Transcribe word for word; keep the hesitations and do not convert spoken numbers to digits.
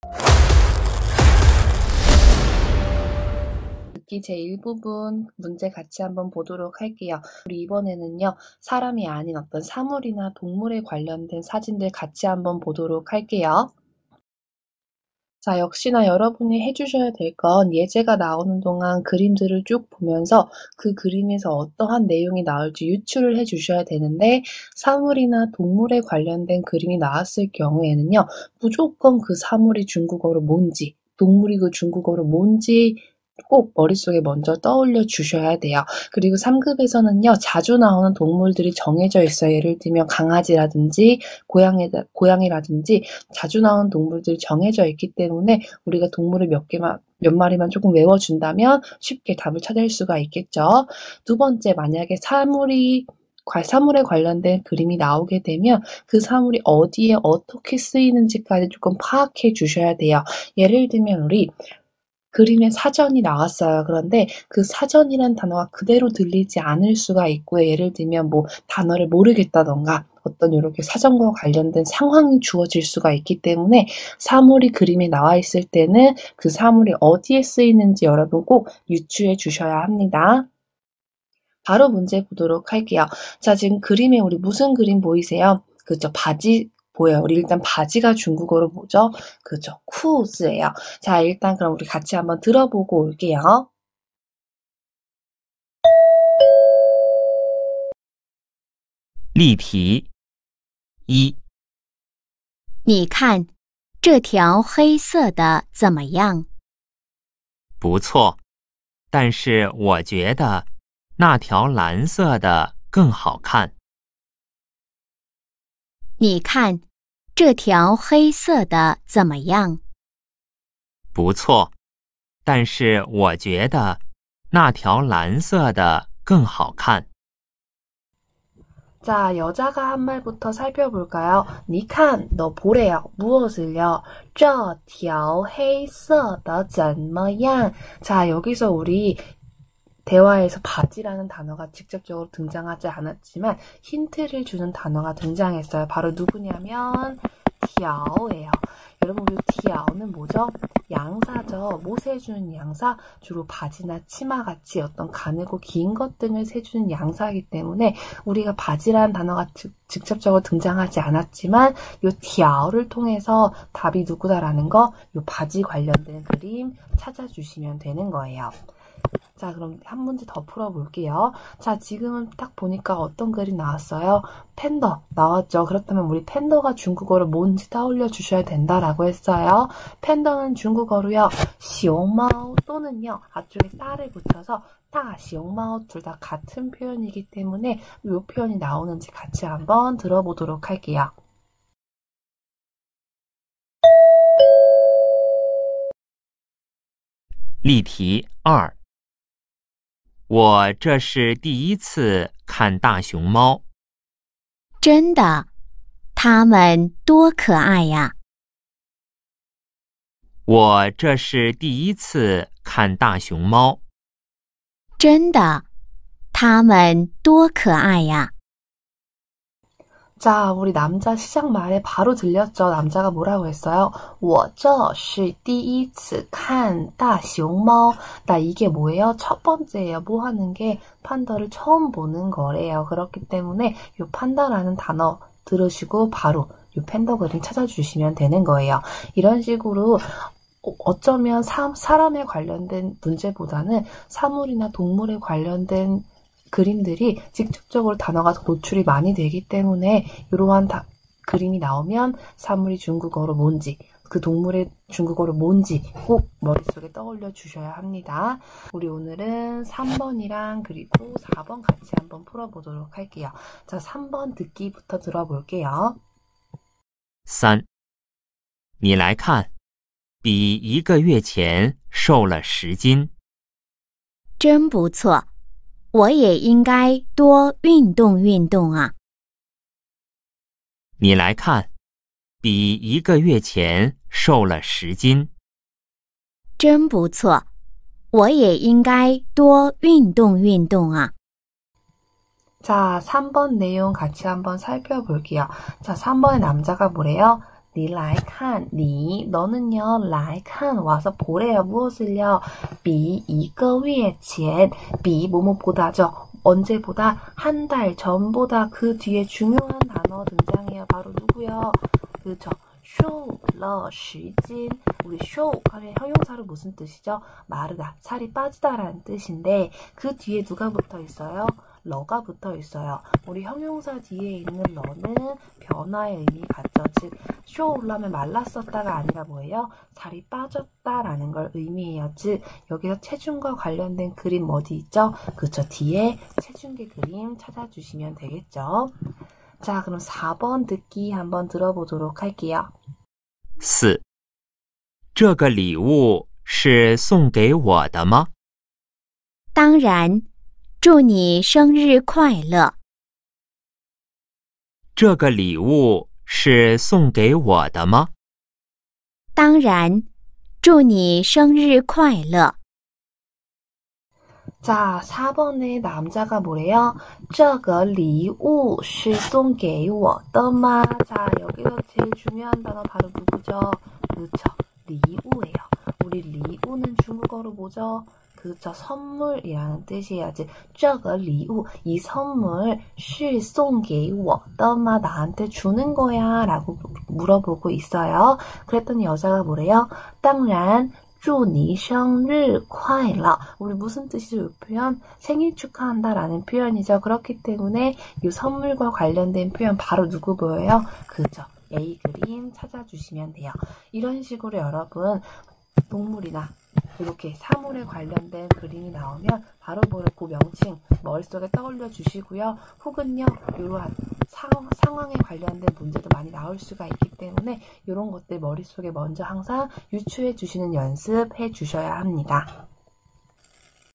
듣기 제일 부분 문제 같이 한번 보도록 할게요. 우리 이번에는요, 사람이 아닌 어떤 사물이나 동물에 관련된 사진들 같이 한번 보도록 할게요. 자, 역시나 여러분이 해주셔야 될 건 예제가 나오는 동안 그림들을 쭉 보면서 그 그림에서 어떠한 내용이 나올지 유추를 해주셔야 되는데, 사물이나 동물에 관련된 그림이 나왔을 경우에는요, 무조건 그 사물이 중국어로 뭔지, 동물이 그 중국어로 뭔지 꼭 머릿속에 먼저 떠올려 주셔야 돼요. 그리고 삼 급에서는요, 자주 나오는 동물들이 정해져 있어요. 예를 들면 강아지라든지 고양이, 고양이라든지 자주 나오는 동물들이 정해져 있기 때문에 우리가 동물을 몇 개만, 몇 마리만 조금 외워준다면 쉽게 답을 찾을 수가 있겠죠. 두 번째, 만약에 사물이 사물에 관련된 그림이 나오게 되면 그 사물이 어디에 어떻게 쓰이는지까지 조금 파악해 주셔야 돼요. 예를 들면 우리 그림에 사전이 나왔어요. 그런데 그 사전이란 단어가 그대로 들리지 않을 수가 있고요. 예를 들면 뭐 단어를 모르겠다던가 어떤 이렇게 사전과 관련된 상황이 주어질 수가 있기 때문에 사물이 그림에 나와 있을 때는 그 사물이 어디에 쓰이는지 여러분 꼭 유추해 주셔야 합니다. 바로 문제 보도록 할게요. 자, 지금 그림에 우리 무슨 그림 보이세요? 그죠? 바지 보여요. 우리 일단 바지가 중국어로 뭐죠? 그죠? 쿠즈예요. 자, 일단 그럼 우리 같이 한번 들어보고 올게요. 例题一， 你看，这条黑色的怎么样？ 不错，但是我觉得那条蓝色的更好看。 你看，这条黑色的怎么样？ 不错，但是我觉得那条蓝色的更好看。 자, 여자가 한 말부터 살펴볼까요? 니칸, 너 보래요. 무엇을요? 这条黑色的怎么样? 자, 여기서 우리 대화에서 바지라는 단어가 직접적으로 등장하지 않았지만 힌트를 주는 단어가 등장했어요. 바로 누구냐면 티아오예요. 여러분, 이 티아오는 뭐죠? 양사죠. 뭐 세주는 양사? 주로 바지나 치마같이 어떤 가늘고 긴 것 등을 세주는 양사이기 때문에 우리가 바지라는 단어가 즉, 직접적으로 등장하지 않았지만 이 티아오를 통해서 답이 누구다라는 거, 이 바지 관련된 그림 찾아주시면 되는 거예요. 자, 그럼 한 문제 더 풀어볼게요. 자, 지금은 딱 보니까 어떤 글이 나왔어요? 팬더 나왔죠. 그렇다면 우리 팬더가 중국어로 뭔지 떠올려 주셔야 된다라고 했어요. 팬더는 중국어로요, 시옹마오 또는요, 앞쪽에 따를 붙여서 따, 시옹마오 둘 다 같은 표현이기 때문에 이 표현이 나오는지 같이 한번 들어보도록 할게요. 例题二，我这是第一次看大熊猫。 真的，它们多可爱呀！ 我这是第一次看大熊猫。 真的，它们多可爱呀！ 자, 우리 남자 시작 말에 바로 들렸죠? 남자가 뭐라고 했어요? 我这是第一次看大熊猫. 나 이게 뭐예요? 첫 번째예요. 뭐 하는 게 판다를 처음 보는 거래요. 그렇기 때문에 이 판다라는 단어 들으시고 바로 이 팬더 그림 찾아주시면 되는 거예요. 이런 식으로 어쩌면 사, 사람에 관련된 문제보다는 사물이나 동물에 관련된 그림들이 직접적으로 단어가 노출이 많이 되기 때문에 이러한 다, 그림이 나오면 사물이 중국어로 뭔지, 그 동물의 중국어로 뭔지 꼭 머릿속에 떠올려 주셔야 합니다. 우리 오늘은 삼 번이랑 그리고 사 번 같이 한번 풀어보도록 할게요. 자, 삼 번 듣기부터 들어볼게요. 三，你来看，比一个月前瘦了十斤。 真不错。 我也应该多运动运动啊！ 你来看，比一个月前瘦了十斤。 真不错，我也应该多运动运动啊！ 자, 삼 번 내용 같이 한번 살펴볼게요. 자, 삼 번의 남자가 뭐래요? 니来看, 니, 너는요, 来看, 와서 보래요. 무엇을요? 比一个月前, 比 뭐뭐보다죠. 언제보다, 한 달 전보다 그 뒤에 중요한 단어 등장해요. 바로 누구요? 그죠? 瘦了十斤. 우리 瘦 하면 형용사로 무슨 뜻이죠? 마르다, 살이 빠지다라는 뜻인데 그 뒤에 누가 붙어 있어요? 러가 붙어 있어요. 우리 형용사 뒤에 있는 러는 변화의 의미 같죠. 즉, 瘦了하면 말랐었다가 아니라 뭐예요? 살이 빠졌다라는 걸 의미해요. 즉, 여기서 체중과 관련된 그림 어디 있죠? 그쵸, 뒤에 체중계 그림 찾아주시면 되겠죠. 자, 그럼 사 번 듣기 한번 들어보도록 할게요. 四，这个礼物是送给我的吗？ 当然，祝你生日快乐。 这个礼物是送给我的吗？ 当然，祝你生日快乐。 자, 사 번에 남자가 뭐래요? 这个礼物是送给我的吗? 자, 여기서 제일 중요한 단어 바로 누구죠? 그쵸, 리우예요. 우리 리우는 중국어로 뭐죠? 그쵸, 선물이라는 뜻이에요. 즉, 这个礼物, 이 선물 是送给我的吗? 나한테 주는 거야 라고 물어보고 있어요. 그랬더니 여자가 뭐래요? 当然祝你生日快乐. 우리 무슨 뜻이죠? 이 표현? 생일 축하한다라는 표현이죠. 그렇기 때문에 이 선물과 관련된 표현 바로 누구 보여요? 그죠? A 그림 찾아주시면 돼요. 이런 식으로 여러분 동물이나 이렇게 사물에 관련된 그림이 나오면 바로 그 명칭 머릿속에 떠올려 주시고요. 혹은요, 이러한 상황, 상황에 관련된 문제도 많이 나올 수가 있기 때문에 이런 것들 머릿속에 먼저 항상 유추해 주시는 연습해 주셔야 합니다.